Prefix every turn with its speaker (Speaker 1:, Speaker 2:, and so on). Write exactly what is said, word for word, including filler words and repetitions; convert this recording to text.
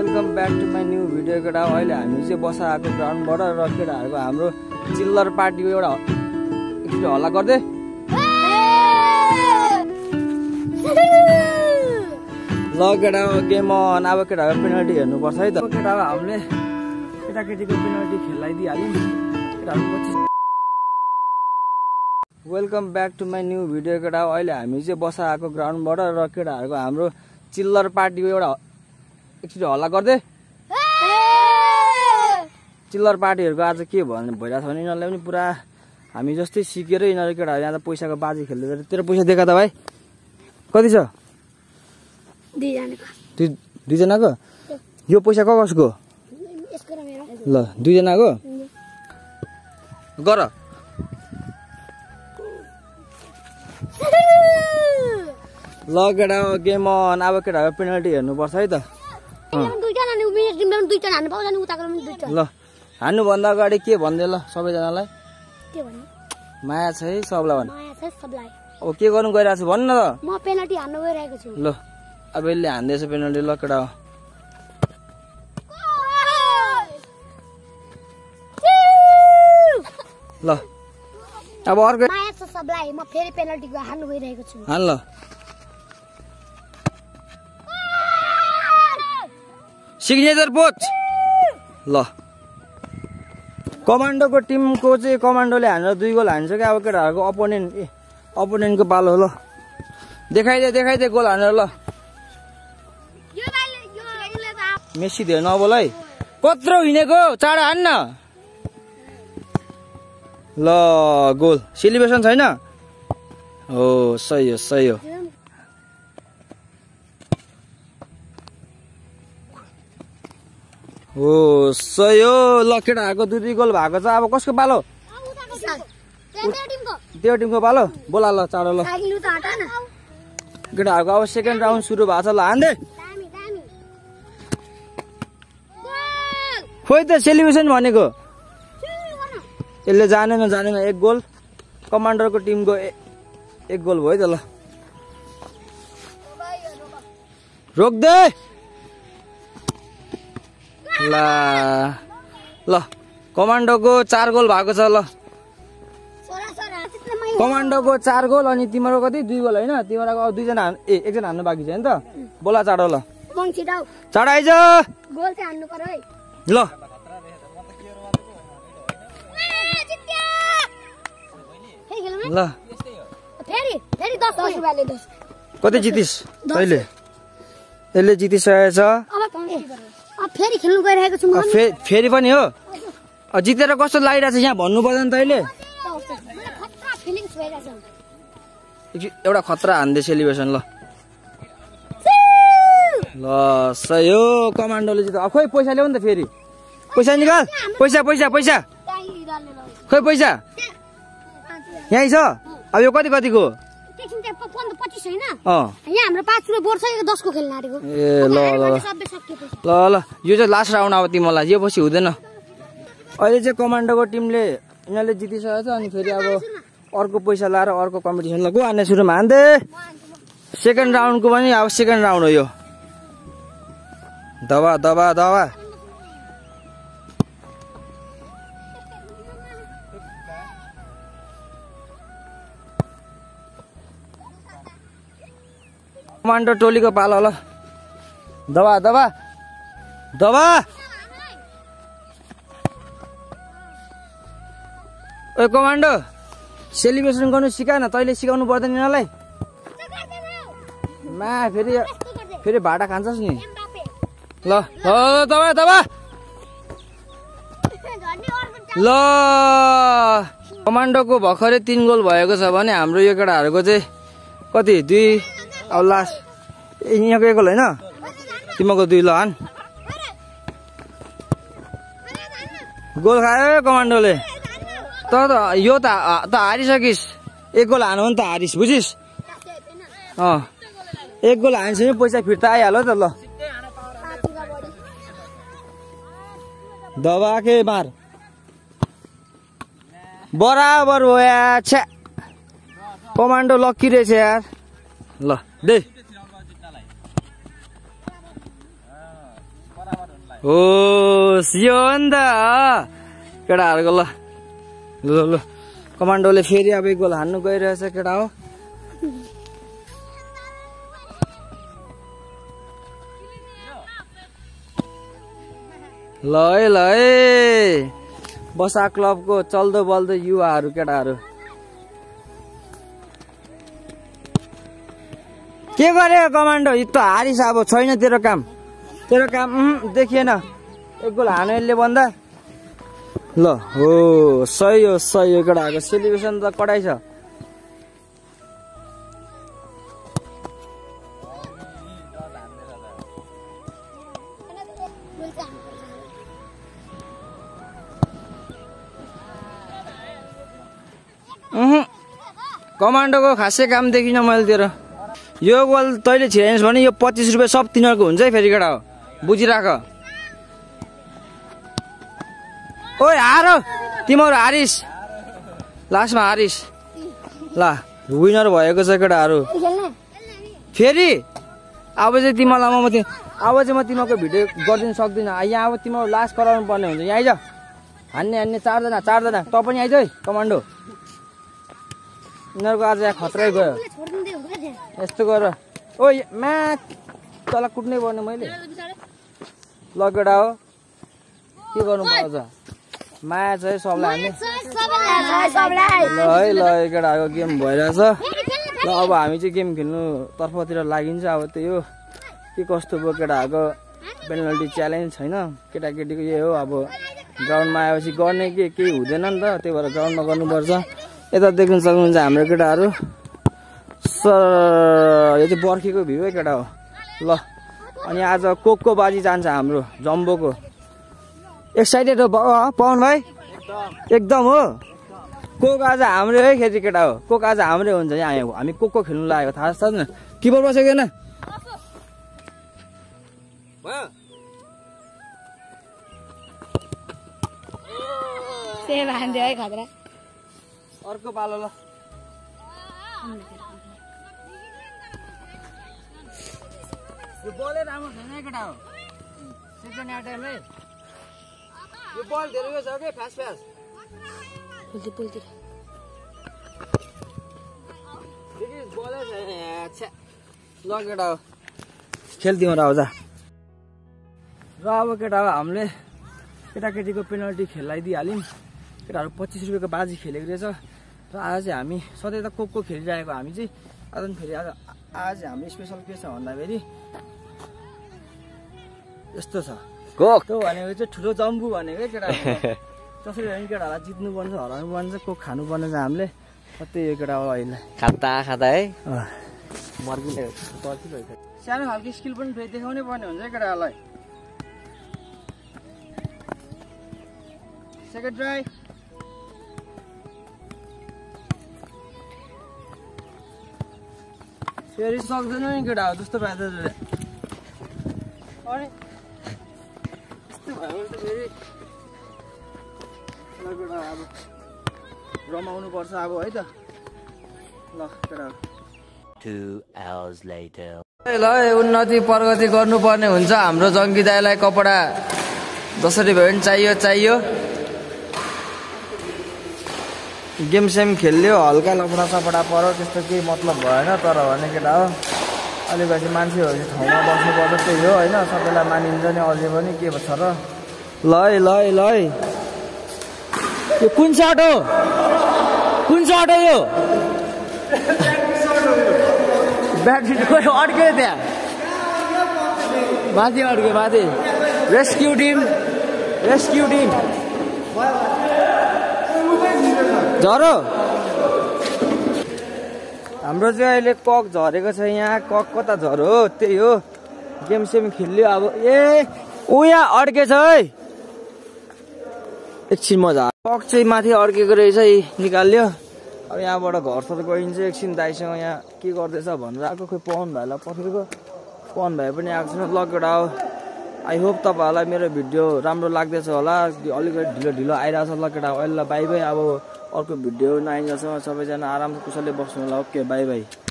Speaker 1: Welcome back to my new video. केटा अहिले हामी चाहिँ बसा आएको ग्राउन्डबाट र केटाहरूको हाम्रो चिल्लर पार्टीको एउटा एकचोटि हल्ला गर्दै ल केटा गेम अन। अब केटाको पेनल्टी हेर्नुपर्छ है त। केटा हामीले केटाकेटीको पेनल्टी खेलाइदिइहाल्यौँ केटाहरू। Welcome back to my new video. केटा अहिले हामी चाहिँ बसा आएको ग्राउन्डबाट र केटाहरूको हाम्रो चिल्लर पार्टीको एउटा एकचोटि हल्ला गर्दै चिल्लर पार्टीहरूको आज के भन्ने भइरहेको छ भने यिनीहरूलाई पनि पुरा हामी जस्तै सिकेर यिनीहरू केटाहरू यहाँ त पैसाको बाजी खेल्दै। तेरो पैसा देखा त भाइ कति छ? दुईजनाको। यो पैसा क कसको? ल दुईजनाको गर। ल केटा गेम अन। अब केटाको पेनल्टी हेर्नुपर्छ है त। ल हान्नुभन्दा अगाडि के भन्दै ल सबैजनालाई माया छ है सबलाई भन्। अब के गर्नु गइरहेको छु भन्नु न त।
Speaker 2: म पेनल्टी हान्न गइरहेको छु।
Speaker 1: ल अब यसले हान्दैछ पेनल्टी। ल केटा ल अब अर्को
Speaker 2: माया छ सबलाई। म फेरि पेनल्टी हान्न गइरहेको छु।
Speaker 1: हान ल। सिग्नेचर पोच। ल कमान्डोको टिमको चाहिँ कमान्डोले हानेर दुई गोल हान्छ क्या। अब केटाहरूको अपोनेन्ट ए अपोनेन्टको पालो हो। ल देखाइदे देखाइदे गोल हानेर। ल मेसी धेरै नबोल है। कत्रो हिँडेको चाँडो हान्न। ल गोल सेलिब्रेसन छैन। हो सही हो सही हो। हो सही हो। ल केटाहरूको दुई दुई गोल भएको छ। अब कसको पालो? त्यो टिमको पालो। बोला ल चाँडो। ल केटाहरूको अब सेकेन्ड राउन्ड सुरु भएको छ। ल हान्दे खोइ त सेलिब्रेसन भनेको। यसले जानेन जानेन। एक गोल कमान्डरको टिमको एक गोल भयो त। ल रोक्दे। ल ल कमान्डोको चार गोल भएको छ। ल कमान्डोको चार गोल अनि तिम्रो कति दुई गोल होइन? तिम्रो दुईजना ए एकजना हान्नु बाँकी छ नि त। बोला चाँडो। ल चाँडो आइज। ल ल कति जितिस तैँले? यसले जितिसकेको छ।
Speaker 2: फेरि खेल्नु गइरहेको छु।
Speaker 1: फेरि पनि हो जितेर कस्तो लागिरहेको छ यहाँ भन्नु पर्दैन तैँले। एउटा खतरा हान्दे सेलिब्रेसन। ल ल सही हो कमान्डोले जित। खोइ पैसा ल्याउ नि त फेरि। पैसा निकाल। पैसा पैसा पैसा खोइ पैसा यहीँ छ। अब यो कति कतिको? ए ल ल ल ल यो चाहिँ लास्ट राउन्ड। अब तिमीलाई यो पछि हुँदैन। अहिले चाहिँ कमान्डोको टिमले यिनीहरूले जितिसकेको छ। अनि फेरि अब अर्को पैसा लाएर अर्को कम्पिटिसन ल को हान्ने सुरुमा हान्दे। सेकेन्ड राउन्डको पनि अब सेकेन्ड राउन्ड हो यो। दबा दबा दबा। कमान्डो टोलीको पालो। ल दबा दबा दबा। ओ कमान्डो सेलिब्रेसन गर्नु सिका न। तैँले सिकाउनु पर्दैन यिनीहरूलाई। मा फेरि फेरि भाडा खान्छस् नि। ल ल दबा दबा। ल कमान्डोको भर्खरै तिन गोल भएको छ भने हाम्रो यो केटाहरूको चाहिँ कति दुई। अब लास्ट यहाँको एक गोल होइन तिमीको दुई। ल हान। गोल खायो कमान्डोले। त यो त त हारिसकिस्। एक गोल हानु भने त हारिस् बुझिस्। अँ एक गोल हान्छ भने पैसा फिर्ता आइहाल्यो त। ल दबाके मार बराबर हो यार। छ्या कमान्डो लक्की रहेछ यार। ल दे हो सियो नि त केटाहरूको। ल ल ल कमान्डोले फेरि अब एक गोल हान्नु गइरहेछ केटा हो। ल है ल है बसा क्लबको चल्दो बल्दो युवाहरू केटाहरू के गरे कमान्डो? यो त हारिस अब छैन तेरो काम, तेरो काम देखिएन। एक गोल हान्यो यसले भन्दा। ल हो सही हो सही हो केटाहरूको सेलिब्रेसन त कडाइ छ। कमान्डोको खासै काम देखिन मैले तेरो। यो गोल तैँले छिराइस् भने यो पच्चिस रुपियाँ सब तिनीहरूको हुन्छ है फेरि केटा हो, बुझिराख। ओइ हार तिमीहरू हारिस, लास्टमा हारिस। ल विनर भएको छ केटाहरू। फेरि अब चाहिँ तिमीलाई म अब चाहिँ म तिमीहरूको भिडियो गरिदिनु सक्दिनँ। यहाँ अब तिमीहरू लास्ट कराउनु पर्ने हुन्छ। यहाँ आइज हान्ने हान्ने चारजना चारजना त पनि आइज है कमान्डो। यिनीहरूको आज यहाँ खतरै गयो। यस्तो गर ओ मा तल कुट्नै पर्ने मैले। ल केटा हो के गर्नु पर्छ, माया छ है सबलाई हान्ने। ल है ल केटाहरूको गेम भइरहेछ। ल अब हामी चाहिँ गेम खेल्नु तर्फतिर लागिन्छ। अब त्यही हो के कस्तो भयो केटाहरूको पेनल्टी च्यालेन्ज छैन, केटाकेटीको यही हो। अब ग्राउन्डमा आएपछि गर्ने के केही हुँदैन नि त, त्यही भएर ग्राउन्डमा गर्नुपर्छ। यता देख्न सक्नुहुन्छ हाम्रो केटाहरू। सर यो चाहिँ बर्खेको भ्यू है केटा हो। ल अनि आज कोकको बाजी जान्छ हाम्रो जम्बोको। एक्साइटेड हो पवन भाइ? एकदम हो। कोक आज हाम्रै है खेती केटा हो, कोक आज हाम्रै हुन्छ। यहाँ हामी कोकको खेल्नु लागेको थाहा छ न। किपर बसेको न अर्को पालो। ल यो बलै राम्रो छैन केटा हो। सेकेन्ड टाइममै यो बल धेरै छ के फास्ट फास्ट पुल्ती पुल्ती देखिस बलै छैन। अच्छा ल केटा हो खेल तिम्रो आउँछ। र अब केटा हो हामीले केटाकेटीको पेनल्टी खेलाइदिइहाल्यौँ। केटाहरू पच्चिस रुपियाँको बाजी खेलेको रहेछ। र आज चाहिँ हामी सधैँ त कोकको खेलिरहेको हामी चाहिँ आज फेरि आज आज हाम्रो स्पेसल के छ भन्दाखेरि यस्तो छ कोक त्यो भनेको चाहिँ ठुलो जम्बु भनेको केटा जसरी होइन केटाहरूलाई जित्नु पर्छ हराउनु पर्छ कोक खानुपर्ने छ हामीले। त्यही हो केटा हो अहिले खाता खाता है मर्किने सानो खालको स्किल पनि फेरि देखाउनै पर्ने हुन्छ है केटाहरूलाई। सेकेन्ड ट्राई फेरि सक्दैन नि केटा हो जस्तो भए त अनि यस्तो भयो भने त फेरि ल केटा अब रमाउनु पर्छ अब है त। ल केटा two hours later ल उन्नति प्रगति गर्नुपर्ने हुन्छ। हाम्रो जङ्गी दाइलाई कपडा जसरी भयो भने चाहियो चाहियो। गेम सेम खेल्यो हल्का लपडा सपडा पर्यो त्यस्तो केही मतलब भएन। तर भने केटा हो अलिकति मान्छेहरू ठाउँमा बस्नुपर्छ त्यही हो होइन। सबैलाई मानिन्छ नि अझै पनि के छ र। ल है ल है ल है यो कुन सर्ट हो कुन सर्ट हो यो ब्याटरी खोइ अड्क्यो त्यहाँ माथि अड्क्यो माथि। रेस्क्यु टिम रेस्क्यु टिम झरो हाम्रो चाहिँ अहिले कक झरेको छ। यहाँ कक कता झरो हो त्यही हो। गेम सेम खेल्यो अब ए ऊ यहाँ अड्केछ है एकछिन मजा। कक चाहिँ माथि अड्केको रहेछ निकाल्यो। अब यहाँबाट घर सर गइन्छ एकछिन दाइसँग यहाँ के गर्दैछ भनेर आएको। खोइ पवन भाइलाई पखेको पवन भाइ पनि आएको छैन। लगेर हो आई होप तपाईँहरूलाई मेरो भिडियो राम्रो लाग्दैछ होला। अलिकति ढिलो ढिलो आइरहेछ ल केटा अहिले बाई बाई। अब अर्को भिडियो नआइन्जेलसम्म सबैजना आराम कुशलले बस्नु होला। Okay bye by.